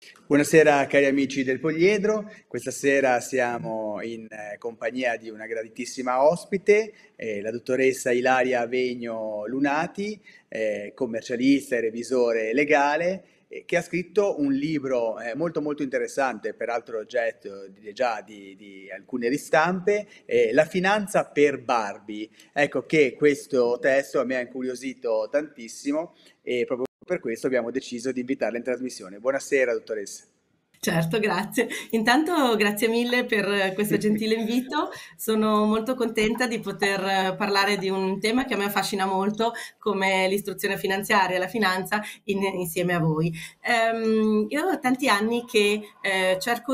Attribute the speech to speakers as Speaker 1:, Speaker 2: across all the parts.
Speaker 1: Buonasera cari amici del Poliedro, questa sera siamo in compagnia di una graditissima ospite, la dottoressa Ilaria Avegno Lunati, commercialista e revisore legale, che ha scritto un libro molto molto interessante, peraltro oggetto già di alcune ristampe, La finanza per Barbie. Ecco che questo testo mi ha incuriosito tantissimo e proprio per questo abbiamo deciso di invitarla in trasmissione. Buonasera, dottoressa.
Speaker 2: Certo, grazie. Intanto grazie mille per questo gentile invito. Sono molto contenta di poter parlare di un tema che a me affascina molto, come l'istruzione finanziaria e la finanza, insieme a voi. Io ho tanti anni che cerco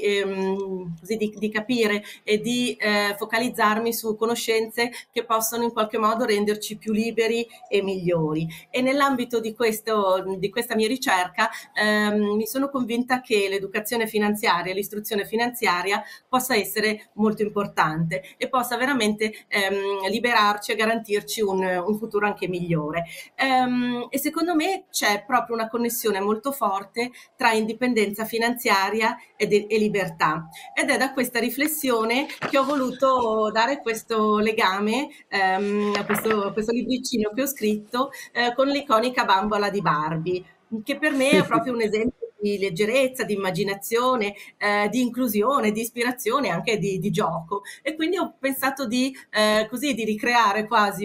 Speaker 2: di capire e di focalizzarmi su conoscenze che possono in qualche modo renderci più liberi e migliori. E nell'ambito di questa mia ricerca mi sono convinta che l'educazione finanziaria, l'istruzione finanziaria possa essere molto importante e possa veramente liberarci e garantirci un futuro anche migliore. E secondo me c'è proprio una connessione molto forte tra indipendenza finanziaria e libertà. Ed è da questa riflessione che ho voluto dare questo legame a questo libricino che ho scritto con l'iconica bambola di Barbie, che per me è proprio un esempio di leggerezza, di immaginazione, di inclusione, di ispirazione, anche di gioco. E quindi ho pensato di ricreare quasi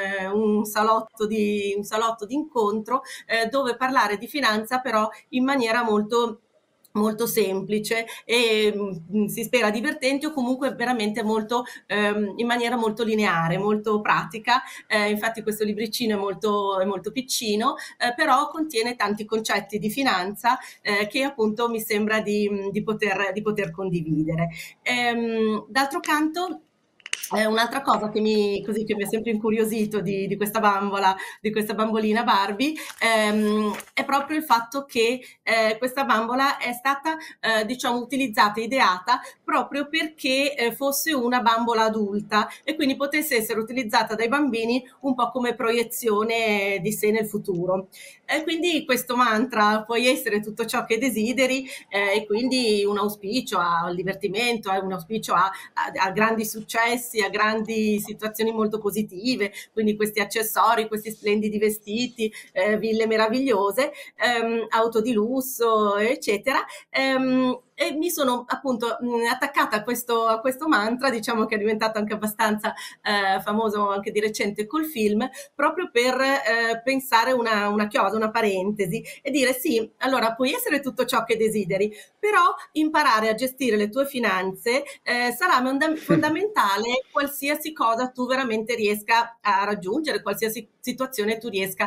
Speaker 2: un salotto di incontro dove parlare di finanza però in maniera molto semplice e si spera divertente o comunque veramente molto in maniera molto lineare, molto pratica. Infatti questo libricino è molto piccino, però contiene tanti concetti di finanza che appunto mi sembra di poter condividere. D'altro canto, un'altra cosa che mi ha sempre incuriosito di questa bambola, di questa bambolina Barbie, è proprio il fatto che questa bambola è stata, diciamo, utilizzata, ideata proprio perché fosse una bambola adulta e quindi potesse essere utilizzata dai bambini un po' come proiezione di sé nel futuro. E quindi questo mantra puoi essere tutto ciò che desideri, e quindi un auspicio al divertimento, un auspicio a grandi successi, a grandi situazioni molto positive, quindi questi accessori, questi splendidi vestiti, ville meravigliose, auto di lusso, eccetera. E mi sono appunto attaccata a questo mantra, diciamo che è diventato anche abbastanza famoso anche di recente col film, proprio per pensare una chiosa, una parentesi e dire sì, allora puoi essere tutto ciò che desideri, però imparare a gestire le tue finanze sarà fondamentale qualsiasi cosa tu veramente riesca a raggiungere, qualsiasi situazione tu riesca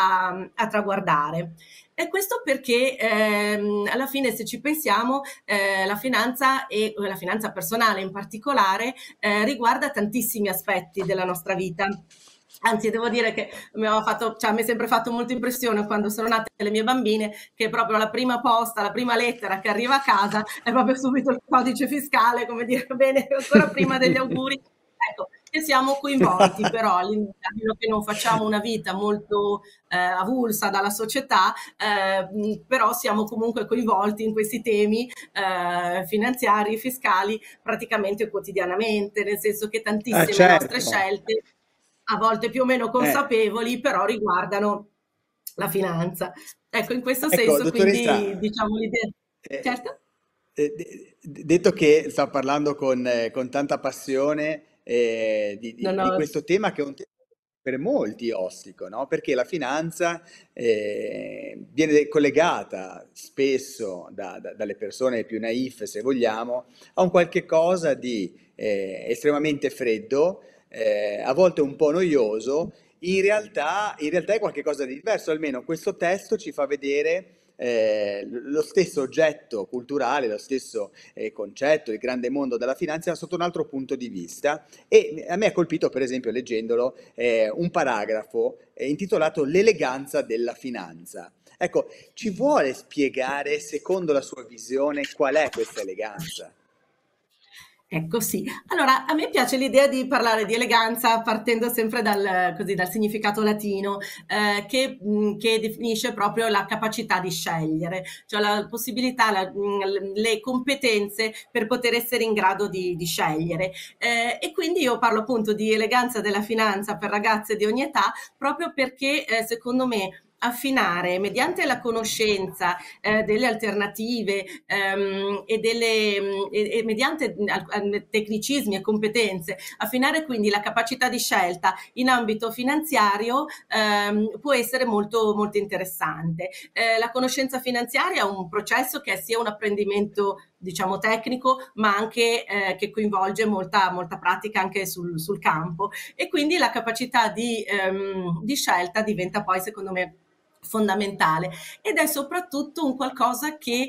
Speaker 2: a traguardare. E questo perché alla fine, se ci pensiamo, la finanza e la finanza personale in particolare riguarda tantissimi aspetti della nostra vita. Anzi, devo dire che mi è sempre fatto molta impressione quando sono nate le mie bambine, che proprio la prima posta, la prima lettera che arriva a casa è proprio subito il codice fiscale, come dire, bene, ancora prima degli auguri. Ecco, che siamo coinvolti, però a meno che non facciamo una vita molto avulsa dalla società, però siamo comunque coinvolti in questi temi finanziari, fiscali, praticamente quotidianamente, nel senso che
Speaker 1: Ah,
Speaker 2: tantissime nostre
Speaker 1: certo.
Speaker 2: scelte, a volte più o meno
Speaker 1: Eh,
Speaker 2: consapevoli, però riguardano la finanza. Ecco, in questo
Speaker 1: ecco,
Speaker 2: senso, quindi,
Speaker 1: dottoressa,
Speaker 2: diciamo l'idea.
Speaker 1: eh,
Speaker 2: Certo?
Speaker 1: detto che sta parlando con tanta passione
Speaker 2: Non
Speaker 1: di
Speaker 2: ho.
Speaker 1: questo tema che è un tema per molti ostico, no? Perché la finanza viene collegata spesso dalle persone più naif, se vogliamo, a un qualche cosa di estremamente freddo, a volte un po' noioso. In realtà è qualcosa di diverso, almeno questo testo ci fa vedere lo stesso oggetto culturale, lo stesso concetto, il grande mondo della finanza sotto un altro punto di vista. E a me ha colpito, per esempio, leggendolo, un paragrafo intitolato L'eleganza della finanza. Ecco, ci vuole spiegare, secondo la sua visione, qual è questa eleganza?
Speaker 2: Ecco sì. Allora, a me piace l'idea di parlare di eleganza partendo sempre dal significato latino, che definisce proprio la capacità di scegliere, cioè la possibilità, le competenze per poter essere in grado di scegliere. E quindi io parlo appunto di eleganza della finanza per ragazze di ogni età, proprio perché secondo me affinare mediante la conoscenza delle alternative e mediante tecnicismi e competenze, affinare quindi la capacità di scelta in ambito finanziario può essere molto, molto interessante. La conoscenza finanziaria è un processo che è sia un apprendimento diciamo tecnico, ma anche che coinvolge molta, molta pratica anche sul campo e quindi la capacità di scelta diventa poi secondo me fondamentale ed è soprattutto un qualcosa che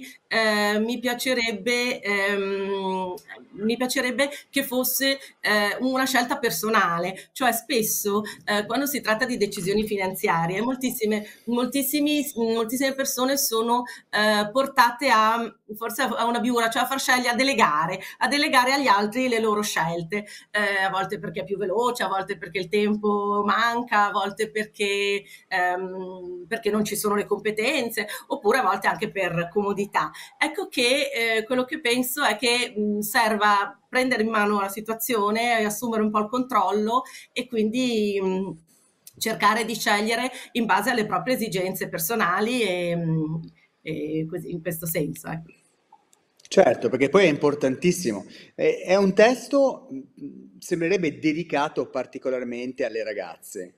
Speaker 2: mi piacerebbe che fosse una scelta personale, cioè spesso quando si tratta di decisioni finanziarie moltissime persone sono portate a forse a una biura, cioè a far scegliere, a delegare agli altri le loro scelte, a volte perché è più veloce, a volte perché il tempo manca, a volte perché non ci sono le competenze, oppure a volte anche per comodità. Ecco che quello che penso è che serva prendere in mano la situazione, assumere un po' il controllo e quindi cercare di scegliere in base alle proprie esigenze personali e così in questo senso. Ecco.
Speaker 1: Certo, perché poi è importantissimo. È un testo, sembrerebbe dedicato particolarmente alle ragazze.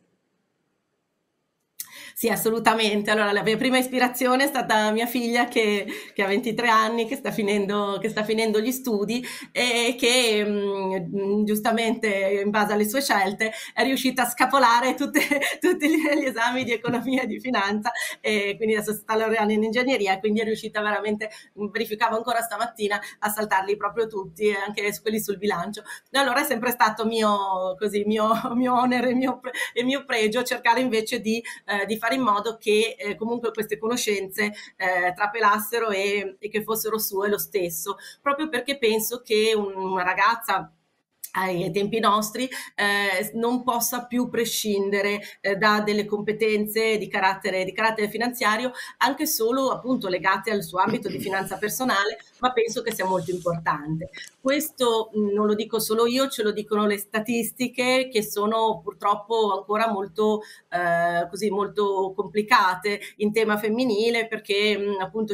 Speaker 2: Sì, assolutamente. Allora, la mia prima ispirazione è stata mia figlia che ha 23 anni, che sta finendo gli studi e che giustamente in base alle sue scelte è riuscita a scapolare tutti gli esami di economia e di finanza e quindi adesso si sta laureando in ingegneria, quindi è riuscita veramente, verificavo ancora stamattina, a saltarli proprio tutti, anche quelli sul bilancio. E allora è sempre stato mio onere e mio pregio cercare invece di fare in modo che comunque queste conoscenze trapelassero e che fossero sue lo stesso, proprio perché penso che una ragazza ai tempi nostri non possa più prescindere da delle competenze di carattere finanziario, anche solo appunto legate al suo ambito di finanza personale, ma penso che sia molto importante. Questo non lo dico solo io, ce lo dicono le statistiche che sono purtroppo ancora molto complicate in tema femminile perché appunto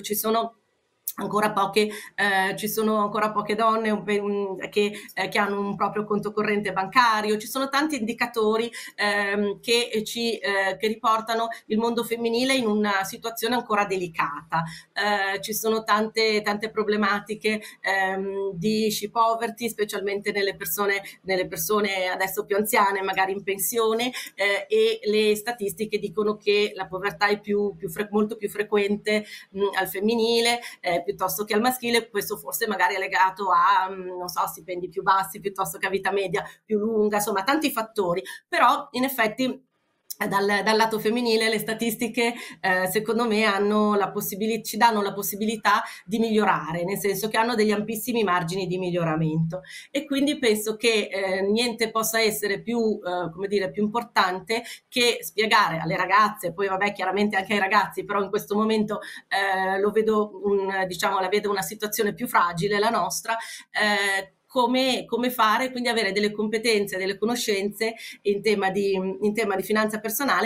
Speaker 2: ci sono ancora poche donne che hanno un proprio conto corrente bancario, ci sono tanti indicatori che riportano il mondo femminile in una situazione ancora delicata. Ci sono tante problematiche di sci poverty, specialmente nelle persone adesso più anziane, magari in pensione, e le statistiche dicono che la povertà è molto più frequente al femminile piuttosto che al maschile, questo forse magari è legato a, non so, stipendi più bassi piuttosto che a vita media più lunga, insomma tanti fattori, però in effetti dal lato femminile le statistiche secondo me ci danno la possibilità di migliorare, nel senso che hanno degli ampissimi margini di miglioramento e quindi penso che niente possa essere più importante che spiegare alle ragazze, poi vabbè chiaramente anche ai ragazzi, però in questo momento la vedo una situazione più fragile la nostra, come fare, quindi avere delle competenze, delle conoscenze in tema di finanza personale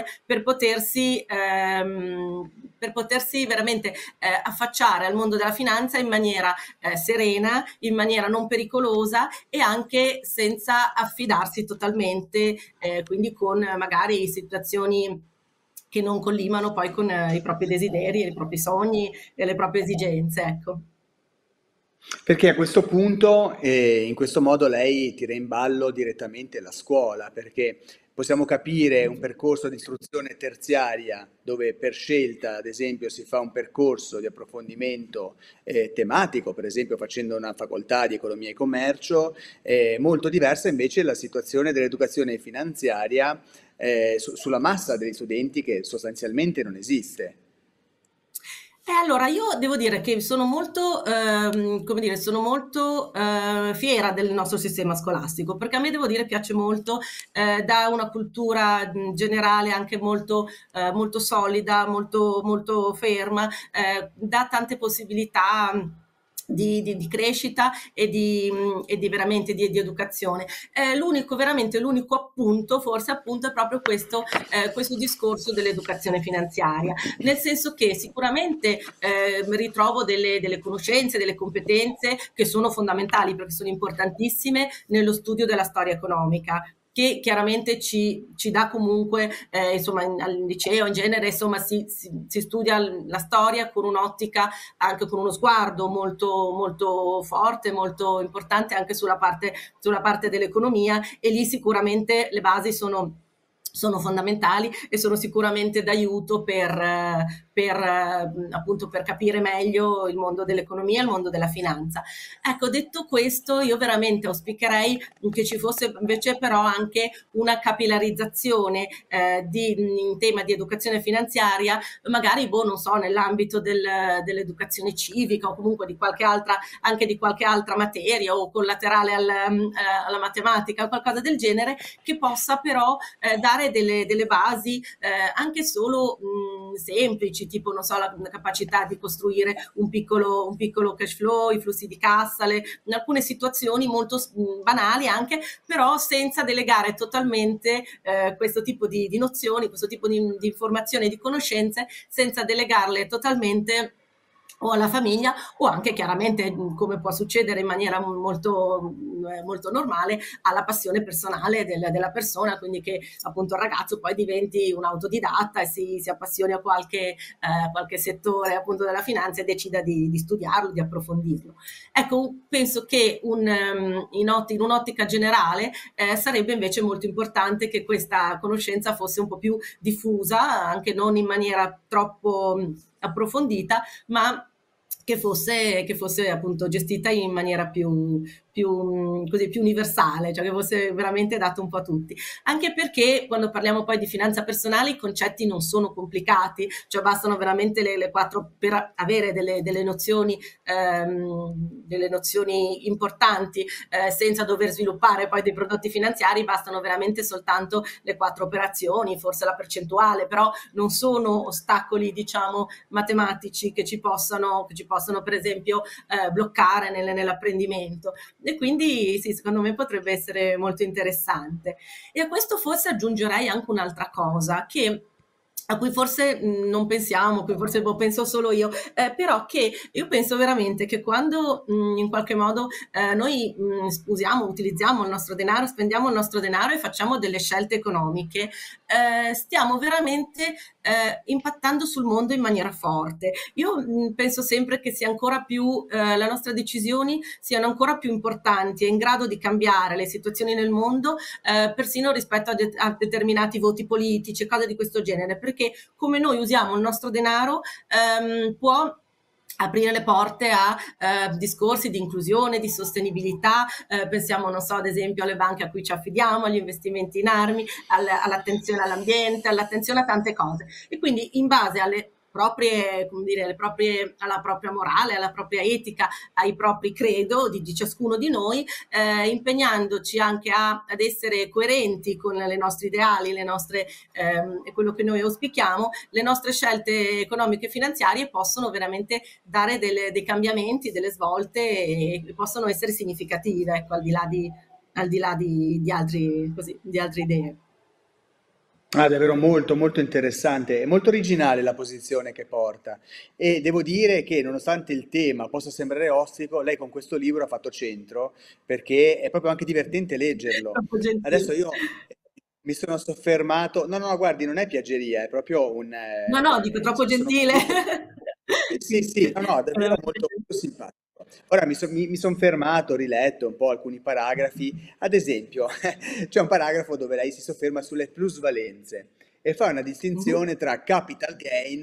Speaker 2: per potersi veramente affacciare al mondo della finanza in maniera serena, in maniera non pericolosa e anche senza affidarsi totalmente, quindi con magari situazioni che non collimano poi con i propri desideri, i propri sogni e le proprie esigenze, ecco.
Speaker 1: Perché a questo punto, in questo modo lei tira in ballo direttamente la scuola, perché possiamo capire un percorso di istruzione terziaria dove per scelta, ad esempio, si fa un percorso di approfondimento tematico, per esempio facendo una facoltà di economia e commercio, molto diversa invece la situazione dell'educazione finanziaria sulla massa degli studenti che sostanzialmente non esiste.
Speaker 2: E allora io devo dire che sono molto, come dire, sono molto fiera del nostro sistema scolastico, perché a me devo dire piace molto, dà una cultura generale anche molto, molto solida, molto, molto ferma, dà tante possibilità di crescita e di veramente di educazione. Veramente l'unico appunto, forse appunto, è proprio questo discorso dell'educazione finanziaria, nel senso che sicuramente ritrovo delle conoscenze, delle competenze che sono fondamentali perché sono importantissime nello studio della storia economica, che chiaramente ci dà comunque, insomma, al liceo in genere, insomma, si studia la storia con un'ottica, anche con uno sguardo molto, molto forte, molto importante anche sulla parte dell'economia, e lì sicuramente le basi sono fondamentali e sono sicuramente d'aiuto appunto per capire meglio il mondo dell'economia e il mondo della finanza. Ecco, detto questo, io veramente auspicherei che ci fosse invece però anche una capillarizzazione in tema di educazione finanziaria, magari, boh, non so, nell'ambito dell'educazione civica o comunque di qualche altra, anche di qualche altra materia o collaterale alla matematica o qualcosa del genere, che possa però dare delle basi anche solo semplici, tipo non so, la capacità di costruire un piccolo cash flow, i flussi di cassa, in alcune situazioni molto banali anche, però senza delegare totalmente questo tipo di nozioni, questo tipo di informazioni e di conoscenze, senza delegarle totalmente o alla famiglia o anche chiaramente, come può succedere in maniera molto, molto normale, alla passione personale della persona, quindi che appunto il ragazzo poi diventi un autodidatta e si appassioni a qualche settore appunto della finanza e decida di studiarlo, di approfondirlo. Ecco, penso che in un'ottica generale sarebbe invece molto importante che questa conoscenza fosse un po' più diffusa, anche non in maniera troppo approfondita, ma che fosse appunto gestita in maniera così, più universale, cioè che fosse veramente dato un po' a tutti. Anche perché quando parliamo poi di finanza personale i concetti non sono complicati, cioè bastano veramente le quattro per avere delle nozioni importanti, senza dover sviluppare poi dei prodotti finanziari, bastano veramente soltanto le quattro operazioni, forse la percentuale, però non sono ostacoli, diciamo, matematici che ci possano per esempio bloccare nell'apprendimento, e quindi sì, secondo me potrebbe essere molto interessante. E a questo forse aggiungerei anche un'altra cosa a cui forse non pensiamo, a cui forse penso solo io, però che io penso veramente che quando in qualche modo noi utilizziamo il nostro denaro, spendiamo il nostro denaro e facciamo delle scelte economiche, stiamo veramente impattando sul mondo in maniera forte. Io penso sempre che sia ancora più, le nostre decisioni siano ancora più importanti e in grado di cambiare le situazioni nel mondo, persino rispetto a determinati voti politici e cose di questo genere, perché come noi usiamo il nostro denaro può aprire le porte a discorsi di inclusione, di sostenibilità, pensiamo, non so, ad esempio alle banche a cui ci affidiamo, agli investimenti in armi, all'attenzione all'ambiente, all'attenzione a tante cose. E quindi in base alle proprie, come dire, alla propria morale, alla propria etica, ai propri credo di ciascuno di noi, impegnandoci anche ad essere coerenti con le nostre ideali, e quello che noi auspichiamo, le nostre scelte economiche e finanziarie possono veramente dare dei cambiamenti, delle svolte e possono essere significative, ecco, al di là di altre idee.
Speaker 1: Ah, davvero molto, molto interessante e molto originale la posizione che porta. E devo dire che nonostante il tema possa sembrare ostico, lei con questo libro ha fatto centro perché è proprio anche divertente leggerlo.
Speaker 2: Troppo gentile.
Speaker 1: Adesso io mi sono soffermato, no, no, no, guardi, non è piaggeria, è proprio
Speaker 2: No, no, dico troppo
Speaker 1: sono
Speaker 2: gentile.
Speaker 1: molto... Sì, sì, no, no, davvero molto, molto simpatico. Ora mi son fermato, ho riletto un po' alcuni paragrafi, ad esempio, c'è un paragrafo dove lei si sofferma sulle plusvalenze e fa una
Speaker 2: Mhm,
Speaker 1: distinzione tra capital gain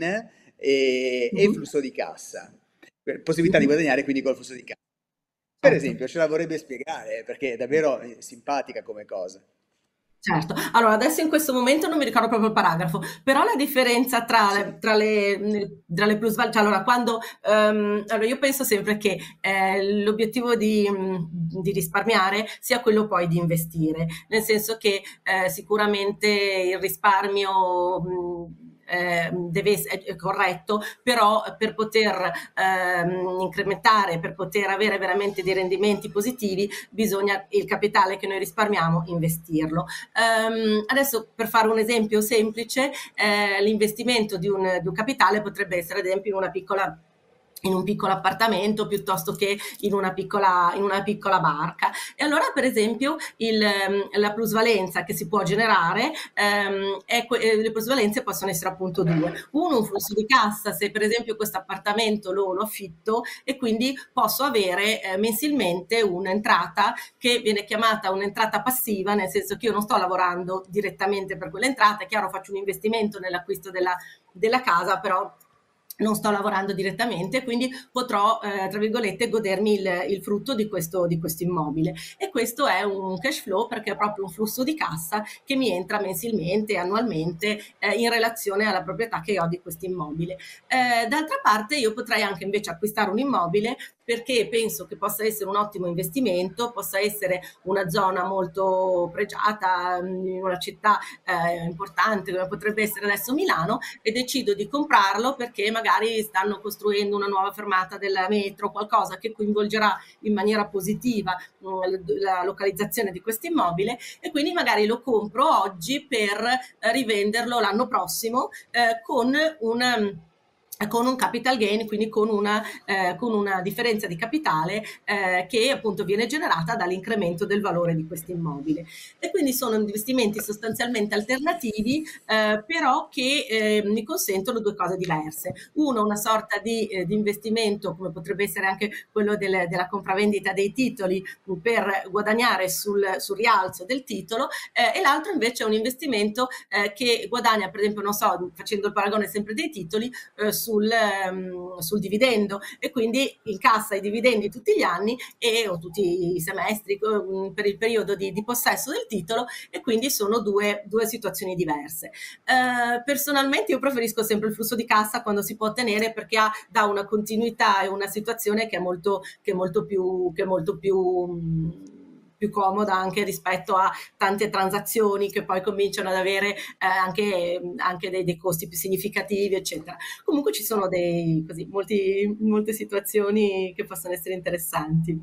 Speaker 1: e
Speaker 2: mhm,
Speaker 1: flusso di cassa, possibilità di
Speaker 2: mhm.
Speaker 1: guadagnare quindi col flusso di cassa. Per
Speaker 2: Certo.
Speaker 1: esempio, ce la vorrebbe spiegare perché è davvero simpatica come cosa.
Speaker 2: Certo. Allora, adesso in questo momento non mi ricordo proprio il paragrafo, però la differenza
Speaker 1: Sì.
Speaker 2: tra le plusvalenze, cioè allora quando, allora io penso sempre che l'obiettivo di risparmiare sia quello poi di investire, nel senso che sicuramente il risparmio è corretto, però per poter incrementare, per poter avere veramente dei rendimenti positivi, bisogna il capitale che noi risparmiamo investirlo. Adesso per fare un esempio semplice, l'investimento di un capitale potrebbe essere ad esempio in un piccolo appartamento piuttosto che in una piccola barca. E allora, per esempio, la plusvalenza che si può generare, le plusvalenze possono essere appunto due. Uno, un flusso di cassa, se per esempio questo appartamento lo affitto e quindi posso avere mensilmente un'entrata che viene chiamata un'entrata passiva, nel senso che io non sto lavorando direttamente per quell'entrata, è chiaro faccio un investimento nell'acquisto della casa, però non sto lavorando direttamente, quindi potrò, tra virgolette, godermi il frutto di questo immobile. E questo è un cash flow perché è proprio un flusso di cassa che mi entra mensilmente, annualmente, in relazione alla proprietà che ho di questo immobile. D'altra parte io potrei anche invece acquistare un immobile perché penso che possa essere un ottimo investimento, possa essere una zona molto pregiata, in una città importante come potrebbe essere adesso Milano, e decido di comprarlo perché magari stanno costruendo una nuova fermata della metro, qualcosa che coinvolgerà in maniera positiva la localizzazione di questo immobile, e quindi magari lo compro oggi per rivenderlo l'anno prossimo con un capital gain, quindi con una differenza di capitale che appunto viene generata dall'incremento del valore di questo immobile. E quindi sono investimenti sostanzialmente alternativi, però che mi consentono due cose diverse. Uno, una sorta di investimento, come potrebbe essere anche quello della compravendita dei titoli per guadagnare sul rialzo del titolo, e l'altro invece è un investimento che guadagna, per esempio, non so, facendo il paragone sempre dei titoli, sul dividendo, e quindi incassa i dividendi tutti gli anni o tutti i semestri per il periodo di possesso del titolo, e quindi sono due situazioni diverse. Personalmente io preferisco sempre il flusso di cassa quando si può ottenere, perché dà una continuità e una situazione che è molto più comoda anche rispetto a tante transazioni che poi cominciano ad avere anche dei costi più significativi, eccetera. Comunque ci sono molte situazioni che possono essere interessanti.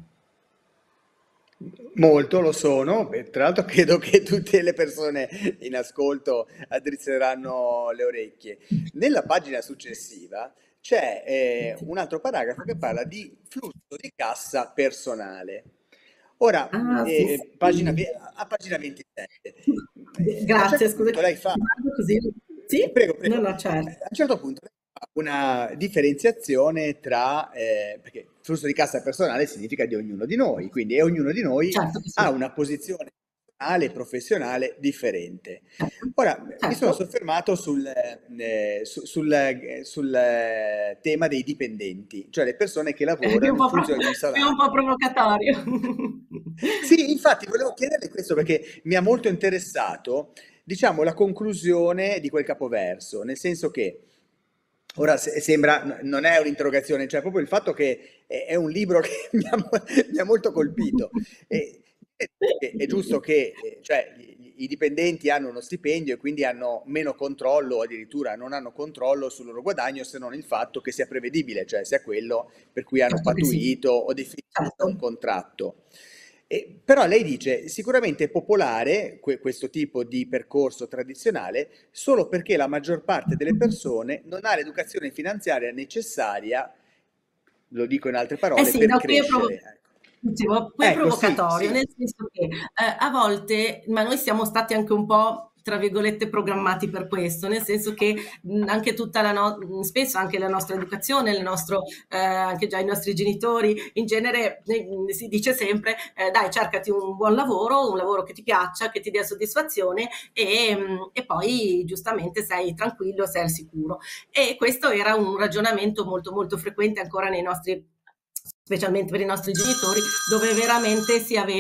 Speaker 1: Molto lo sono, e tra l'altro credo che tutte le persone in ascolto addrizzeranno le orecchie. Nella pagina successiva c'è un altro paragrafo che parla di flusso di cassa personale. Ora,
Speaker 2: Ah, sì, sì.
Speaker 1: a pagina 27, a un
Speaker 2: Grazie,
Speaker 1: certo
Speaker 2: scusa,
Speaker 1: punto lei fa,
Speaker 2: ti guardo così. Sì?
Speaker 1: prego,
Speaker 2: No,
Speaker 1: prego,
Speaker 2: no, certo.
Speaker 1: a un certo punto lei fa una differenziazione tra, perché flusso di cassa personale significa di ognuno di noi, quindi e ognuno di noi
Speaker 2: Certo che sì.
Speaker 1: ha una posizione personale e professionale differente.
Speaker 2: Certo.
Speaker 1: Ora, mi sono
Speaker 2: Certo.
Speaker 1: soffermato sul tema dei dipendenti, cioè le persone che
Speaker 2: Qui
Speaker 1: lavorano in funzione di un
Speaker 2: qui è un
Speaker 1: salario.
Speaker 2: po' provocatorio.
Speaker 1: Sì, infatti volevo chiederle questo perché mi ha molto interessato, diciamo, la conclusione di quel capoverso, nel senso che ora sembra, non è un'interrogazione, cioè proprio il fatto che è un libro che mi ha molto colpito. E, è giusto che cioè, i dipendenti hanno uno stipendio e quindi hanno meno controllo, o addirittura non hanno controllo sul loro guadagno, se non il fatto che sia prevedibile, cioè sia quello per cui hanno
Speaker 2: Certo che sì.
Speaker 1: pattuito o definito
Speaker 2: Certo.
Speaker 1: un contratto. Però lei dice, sicuramente è popolare questo tipo di percorso tradizionale solo perché la maggior parte delle persone non ha l'educazione finanziaria necessaria, lo dico in altre
Speaker 2: Eh
Speaker 1: parole,
Speaker 2: sì,
Speaker 1: per
Speaker 2: no,
Speaker 1: crescere.
Speaker 2: dicevo, qui è
Speaker 1: Ecco, sì,
Speaker 2: provocatorio,
Speaker 1: sì.
Speaker 2: nel senso che a volte, ma noi siamo stati anche un po', tra virgolette, programmati per questo, nel senso che anche spesso anche la nostra educazione, anche già i nostri genitori, in genere si dice sempre, dai, cercati un lavoro che ti piaccia, che ti dia soddisfazione e poi giustamente sei tranquillo, sei al sicuro. E questo era un ragionamento molto, molto frequente ancora nei nostri specialmente per i nostri genitori, dove veramente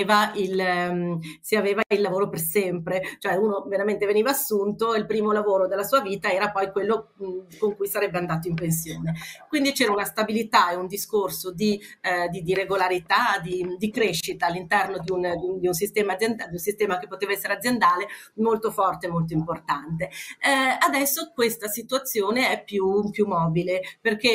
Speaker 2: si aveva il lavoro per sempre, cioè uno veramente veniva assunto e il primo lavoro della sua vita era poi quello con cui sarebbe andato in pensione. Quindi c'era una stabilità e un discorso di regolarità, di crescita all'interno di un sistema di un sistema che poteva essere aziendale molto forte, molto importante. Adesso questa situazione è più mobile perché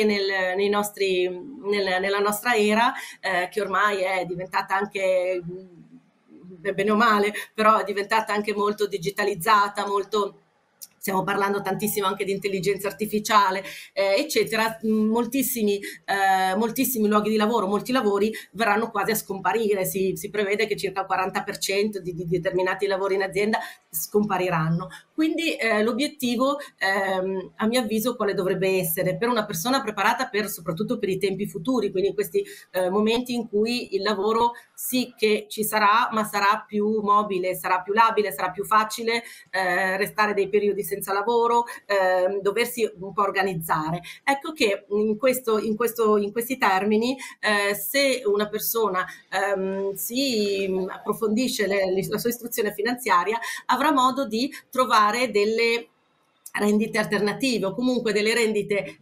Speaker 2: nella nostra era, che ormai è diventata anche, bene o male, però è diventata anche molto digitalizzata, molto. Stiamo parlando tantissimo anche di intelligenza artificiale, eccetera. Moltissimi luoghi di lavoro, molti lavori verranno quasi a scomparire. Si prevede che circa il 40% di determinati lavori in azienda scompariranno. Quindi l'obiettivo, a mio avviso, quale dovrebbe essere per una persona preparata soprattutto per i tempi futuri, quindi in questi momenti in cui il lavoro sì che ci sarà, ma sarà più mobile, sarà più labile, sarà più facile restare dei periodi senza lavoro, doversi un po' organizzare. Ecco che in questi termini, se una persona si approfondisce la sua istruzione finanziaria, avrà modo di trovare delle rendite alternative o comunque delle rendite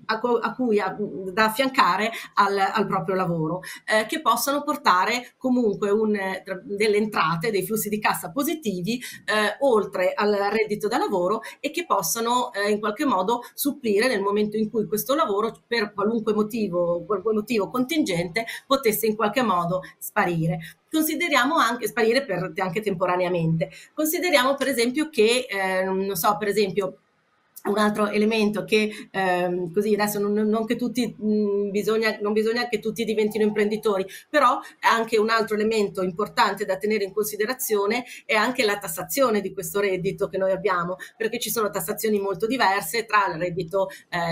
Speaker 2: da affiancare al proprio lavoro, che possono portare comunque delle entrate, dei flussi di cassa positivi, oltre al reddito da lavoro, e che possono in qualche modo supplire nel momento in cui questo lavoro, per qualunque motivo contingente, potesse in qualche modo sparire. Consideriamo anche sparire anche temporaneamente. Consideriamo per esempio che, non so, per esempio, un altro elemento che così adesso non che tutti non bisogna che tutti diventino imprenditori, però anche un altro elemento importante da tenere in considerazione è anche la tassazione di questo reddito che noi abbiamo, perché ci sono tassazioni molto diverse tra il reddito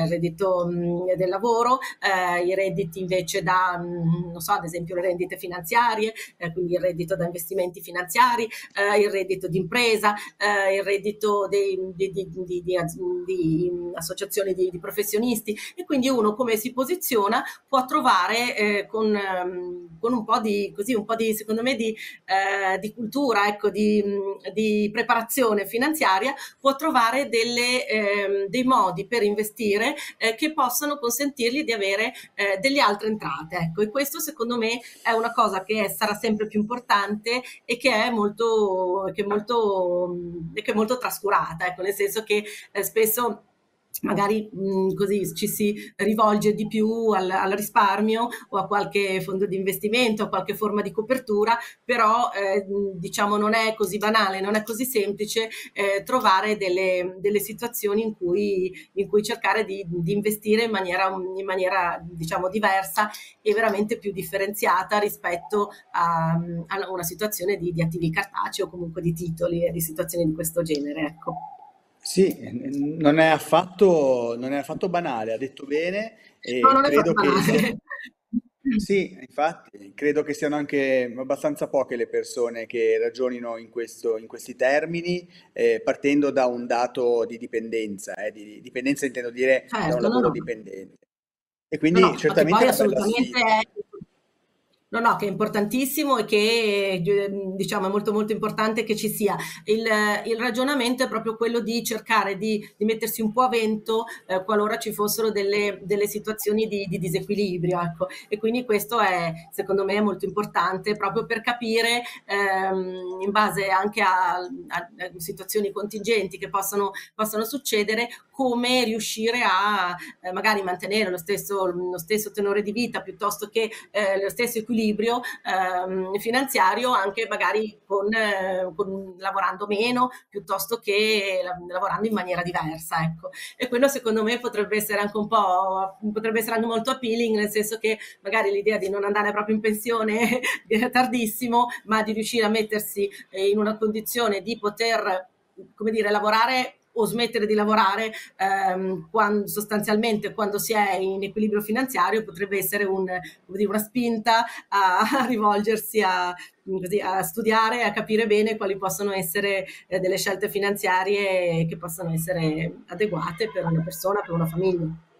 Speaker 2: del lavoro, i redditi invece non so, ad esempio le rendite finanziarie, quindi il reddito da investimenti finanziari, il reddito d'impresa, il reddito di associazioni di professionisti, e quindi uno come si posiziona può trovare con un po' di secondo me di cultura, ecco, di preparazione finanziaria, può trovare dei modi per investire che possono consentirgli di avere delle altre entrate, ecco, e questo secondo me è una cosa che sarà sempre più importante e che è molto trascurata, ecco, nel senso che spesso magari così ci si rivolge di più al risparmio o a qualche fondo di investimento, a qualche forma di copertura, però diciamo non è così banale, non è così semplice trovare delle situazioni in cui cercare di investire in maniera diciamo diversa e veramente più differenziata rispetto a una situazione di attivi cartacei o comunque di titoli e di situazioni di questo genere, ecco.
Speaker 1: Sì, non è affatto banale, ha detto bene
Speaker 2: No,
Speaker 1: e
Speaker 2: non è proprio
Speaker 1: credo che
Speaker 2: banale.
Speaker 1: sì, infatti, credo che siano anche abbastanza poche le persone che ragionino in questi termini, partendo da un dato di dipendenza, di dipendenza intendo dire da un
Speaker 2: Certo, no,
Speaker 1: lavoro
Speaker 2: no.
Speaker 1: dipendente. E
Speaker 2: No,
Speaker 1: quindi
Speaker 2: no, ma che
Speaker 1: certamente è
Speaker 2: poi
Speaker 1: una bella
Speaker 2: assolutamente
Speaker 1: sfida.
Speaker 2: è. No, no, che è importantissimo e che diciamo è molto molto importante che ci sia. Il ragionamento è proprio quello di cercare di mettersi un po' a vento qualora ci fossero delle situazioni di disequilibrio, ecco. E quindi questo è, secondo me, è molto importante proprio per capire, in base anche a situazioni contingenti che possono succedere, come riuscire a magari mantenere lo stesso tenore di vita piuttosto che lo stesso equilibrio finanziario, anche magari lavorando meno piuttosto che lavorando in maniera diversa, ecco. E quello secondo me potrebbe essere anche molto appealing, nel senso che magari l'idea di non andare proprio in pensione tardissimo, ma di riuscire a mettersi in una condizione di poter, come dire, lavorare o smettere di lavorare sostanzialmente quando si è in equilibrio finanziario, potrebbe essere una spinta a rivolgersi a studiare, a capire bene quali possono essere delle scelte finanziarie che possono essere adeguate per una persona, per una famiglia.